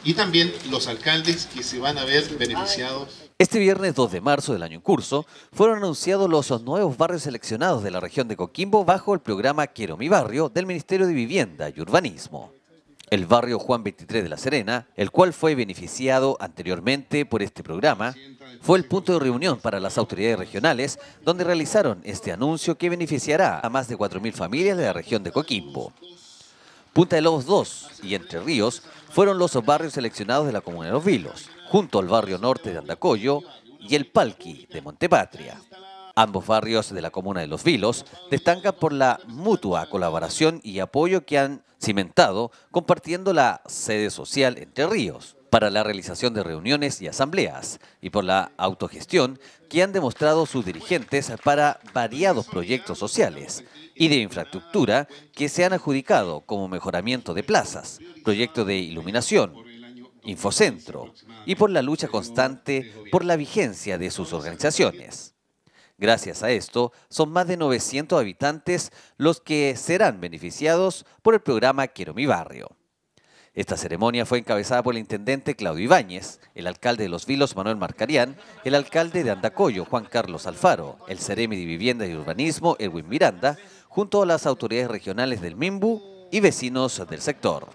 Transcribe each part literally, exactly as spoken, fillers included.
y también los alcaldes que se van a ver beneficiados. Este viernes dos de marzo del año en curso fueron anunciados los nuevos barrios seleccionados de la región de Coquimbo bajo el programa Quiero mi barrio del Ministerio de Vivienda y Urbanismo. El barrio Juan veintitrés de La Serena, el cual fue beneficiado anteriormente por este programa, fue el punto de reunión para las autoridades regionales, donde realizaron este anuncio que beneficiará a más de cuatro mil familias de la región de Coquimbo. Punta de Lobos dos y Entre Ríos fueron los barrios seleccionados de la comuna de Los Vilos, junto al barrio norte de Andacollo y el Palqui de Montepatria. Ambos barrios de la comuna de Los Vilos destacan por la mutua colaboración y apoyo que han cimentado compartiendo la sede social Entre Ríos para la realización de reuniones y asambleas y por la autogestión que han demostrado sus dirigentes para variados proyectos sociales y de infraestructura que se han adjudicado como mejoramiento de plazas, proyectos de iluminación, infocentro y por la lucha constante por la vigencia de sus organizaciones. Gracias a esto, son más de novecientos habitantes los que serán beneficiados por el programa Quiero mi barrio. Esta ceremonia fue encabezada por el intendente Claudio Ibáñez, el alcalde de Los Vilos Manuel Marcarián, el alcalde de Andacollo Juan Carlos Alfaro, el Ceremi de Vivienda y Urbanismo Erwin Miranda, junto a las autoridades regionales del Minbu y vecinos del sector.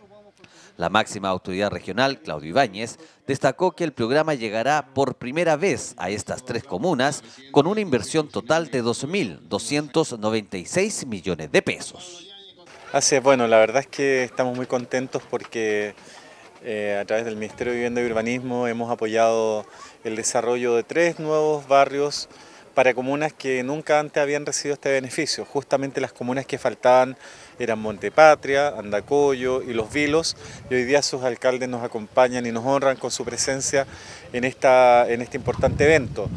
La máxima autoridad regional, Claudio Ibáñez, destacó que el programa llegará por primera vez a estas tres comunas con una inversión total de dos mil doscientos noventa y seis millones de pesos. Así es, bueno, la verdad es que estamos muy contentos porque eh, a través del Ministerio de Vivienda y Urbanismo hemos apoyado el desarrollo de tres nuevos barrios para comunas que nunca antes habían recibido este beneficio. Justamente las comunas que faltaban eran Montepatria, Andacollo y Los Vilos, y hoy día sus alcaldes nos acompañan y nos honran con su presencia en, esta, en este importante evento.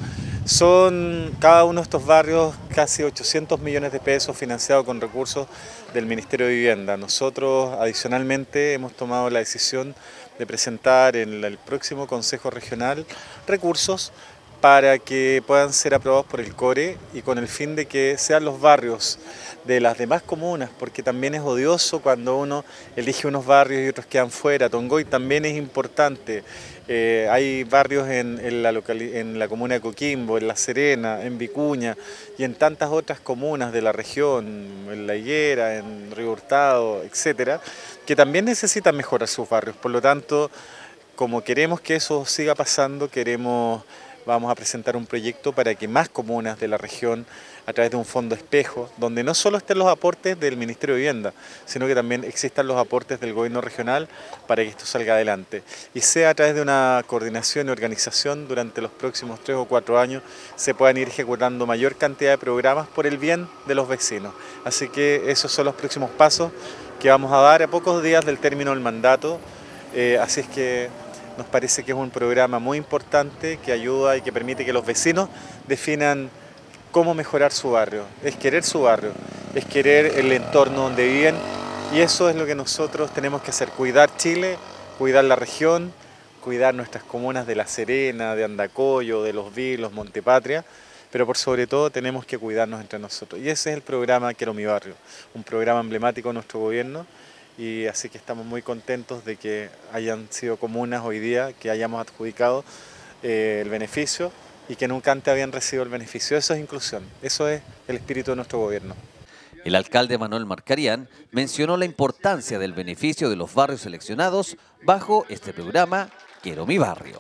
Son cada uno de estos barrios casi ochocientos millones de pesos financiados con recursos del Ministerio de Vivienda. Nosotros adicionalmente hemos tomado la decisión de presentar en el próximo Consejo Regional recursos para que puedan ser aprobados por el CORE y con el fin de que sean los barrios de las demás comunas, porque también es odioso cuando uno elige unos barrios y otros quedan fuera. Tongoy también es importante. Eh, hay barrios en, en, la en la comuna de Coquimbo, en La Serena, en Vicuña y en tantas otras comunas de la región, en La Higuera, en Río Hurtado, etcétera, que también necesitan mejorar sus barrios. Por lo tanto, como queremos que eso siga pasando, queremos... Vamos a presentar un proyecto para que más comunas de la región, a través de un fondo espejo, donde no solo estén los aportes del Ministerio de Vivienda, sino que también existan los aportes del gobierno regional para que esto salga adelante. Y sea a través de una coordinación y organización durante los próximos tres o cuatro años, se puedan ir ejecutando mayor cantidad de programas por el bien de los vecinos. Así que esos son los próximos pasos que vamos a dar a pocos días del término del mandato. Eh, así es que... Nos parece que es un programa muy importante que ayuda y que permite que los vecinos definan cómo mejorar su barrio. Es querer su barrio, es querer el entorno donde viven y eso es lo que nosotros tenemos que hacer, cuidar Chile, cuidar la región, cuidar nuestras comunas de La Serena, de Andacollo, de Los Vilos, Montepatria, pero por sobre todo tenemos que cuidarnos entre nosotros. Y ese es el programa Quiero mi barrio, un programa emblemático de nuestro gobierno. Y así que estamos muy contentos de que hayan sido comunas hoy día, que hayamos adjudicado eh, el beneficio y que nunca antes habían recibido el beneficio. Eso es inclusión, eso es el espíritu de nuestro gobierno. El alcalde Manuel Marcarián mencionó la importancia del beneficio de los barrios seleccionados bajo este programa Quiero mi barrio.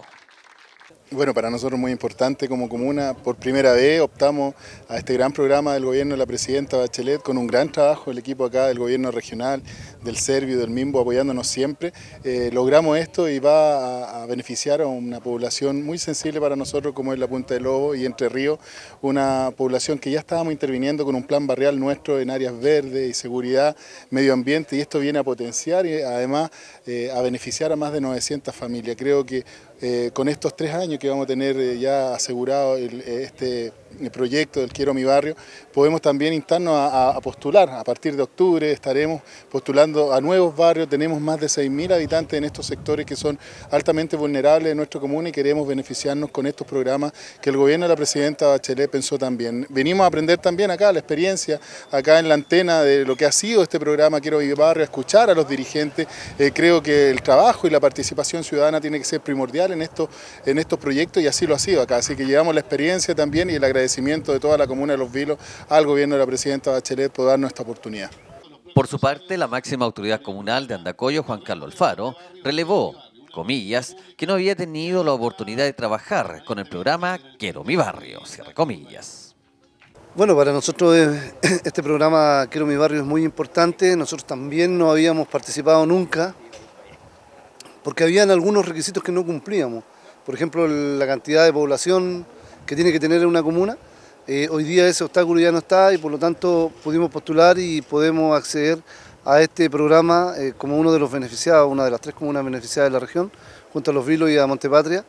Bueno, para nosotros muy importante como comuna, por primera vez optamos a este gran programa del gobierno de la presidenta Bachelet con un gran trabajo el equipo acá del gobierno regional, del Servio, del Minbu apoyándonos siempre. Eh, logramos esto y va a, a beneficiar a una población muy sensible para nosotros como es la Punta de Lobos y Entre Ríos, una población que ya estábamos interviniendo con un plan barrial nuestro en áreas verdes y seguridad, medio ambiente y esto viene a potenciar y además eh, a beneficiar a más de novecientas familias. Creo que Eh, con estos tres años que vamos a tener eh, ya asegurado el, este proyecto del Quiero Mi Barrio, podemos también instarnos a, a postular. A partir de octubre estaremos postulando a nuevos barrios, tenemos más de seis mil habitantes en estos sectores que son altamente vulnerables de nuestra comuna y queremos beneficiarnos con estos programas que el gobierno de la presidenta Bachelet pensó también. Venimos a aprender también acá la experiencia, acá en la antena de lo que ha sido este programa Quiero Mi Barrio, a escuchar a los dirigentes. Eh, creo que el trabajo y la participación ciudadana tiene que ser primordial en estos, en estos proyectos y así lo ha sido acá. Así que llevamos la experiencia también y el agradecimiento de toda la comuna de Los Vilos al gobierno de la presidenta Bachelet por darnos esta oportunidad. Por su parte, la máxima autoridad comunal de Andacollo, Juan Carlos Alfaro, relevó, comillas, que no había tenido la oportunidad de trabajar con el programa Quiero Mi Barrio, cierre comillas. Bueno, para nosotros este programa Quiero Mi Barrio es muy importante. Nosotros también no habíamos participado nunca porque habían algunos requisitos que no cumplíamos. Por ejemplo, la cantidad de población que tiene que tener una comuna. Eh, hoy día ese obstáculo ya no está y por lo tanto pudimos postular y podemos acceder a este programa eh, como uno de los beneficiados, una de las tres comunas beneficiadas de la región, junto a Los Vilos y a Montepatria.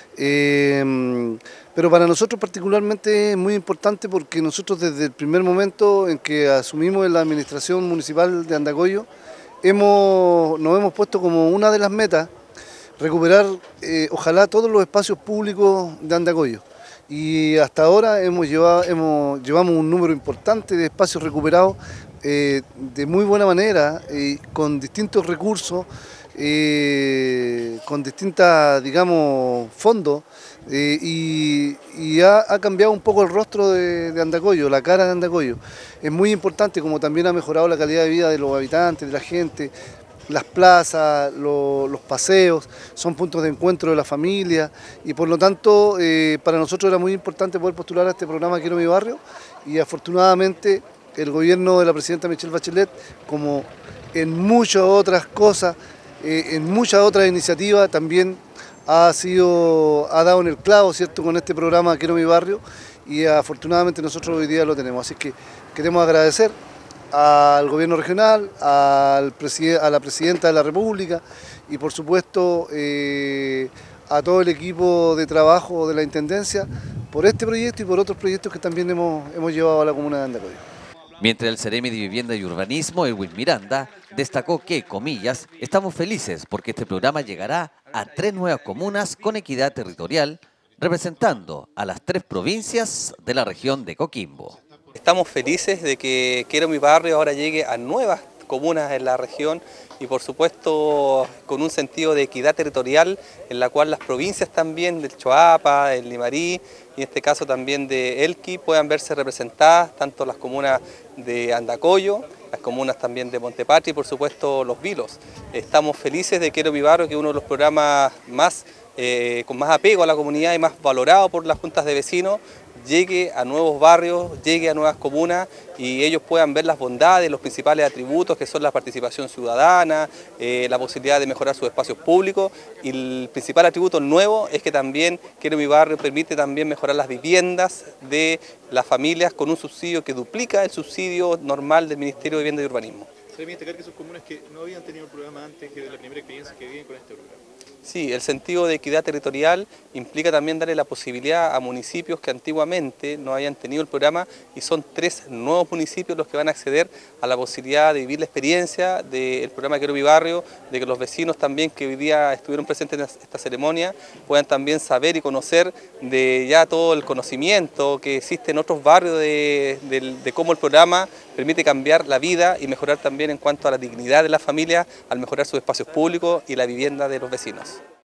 Eh, pero para nosotros particularmente es muy importante porque nosotros desde el primer momento en que asumimos en la administración municipal de Andacollo, hemos, nos hemos puesto como una de las metas recuperar eh, ojalá todos los espacios públicos de Andacollo. Y hasta ahora hemos llevado, hemos, llevamos un número importante de espacios recuperados eh, de muy buena manera, eh, con distintos recursos, eh, con distintas, digamos, fondos, eh, y, y ha, ha cambiado un poco el rostro de, de Andacollo, la cara de Andacollo. Es muy importante, como también ha mejorado la calidad de vida de los habitantes, de la gente. Las plazas, lo, los paseos, son puntos de encuentro de la familia y por lo tanto eh, para nosotros era muy importante poder postular a este programa Quiero Mi Barrio y afortunadamente el gobierno de la presidenta Michelle Bachelet, como en muchas otras cosas, eh, en muchas otras iniciativas también ha, sido, ha dado en el clavo, ¿cierto?, con este programa Quiero Mi Barrio y afortunadamente nosotros hoy día lo tenemos. Así que queremos agradecer al gobierno regional, al a la presidenta de la República y por supuesto eh, a todo el equipo de trabajo de la Intendencia por este proyecto y por otros proyectos que también hemos, hemos llevado a la comuna de Andacollo. Mientras el Seremi de Vivienda y Urbanismo, Edwin Miranda, destacó que, comillas, estamos felices porque este programa llegará a tres nuevas comunas con equidad territorial, representando a las tres provincias de la región de Coquimbo. Estamos felices de que Quiero Mi Barrio ahora llegue a nuevas comunas en la región y por supuesto con un sentido de equidad territorial en la cual las provincias también del Choapa, del Limarí y en este caso también de Elqui puedan verse representadas, tanto las comunas de Andacollo, las comunas también de Montepatria y por supuesto Los Vilos. Estamos felices de Quiero Mi Barrio, que es uno de los programas más, eh, con más apego a la comunidad y más valorado por las juntas de vecinos, llegue a nuevos barrios, llegue a nuevas comunas y ellos puedan ver las bondades, los principales atributos que son la participación ciudadana, eh, la posibilidad de mejorar sus espacios públicos y el principal atributo nuevo es que también Quiero Mi Barrio permite también mejorar las viviendas de las familias con un subsidio que duplica el subsidio normal del Ministerio de Vivienda y Urbanismo. ¿Se debe destacar que son comunas que no habían tenido el programa antes, que es la primera experiencia que viven con este programa? Sí, el sentido de equidad territorial implica también darle la posibilidad a municipios que antiguamente no habían tenido el programa y son tres nuevos municipios los que van a acceder a la posibilidad de vivir la experiencia del programa Quiero Mi Barrio, de que los vecinos también que hoy día estuvieron presentes en esta ceremonia puedan también saber y conocer de ya todo el conocimiento que existe en otros barrios de, de, de cómo el programa permite cambiar la vida y mejorar también en cuanto a la dignidad de la familia al mejorar sus espacios públicos y la vivienda de los vecinos.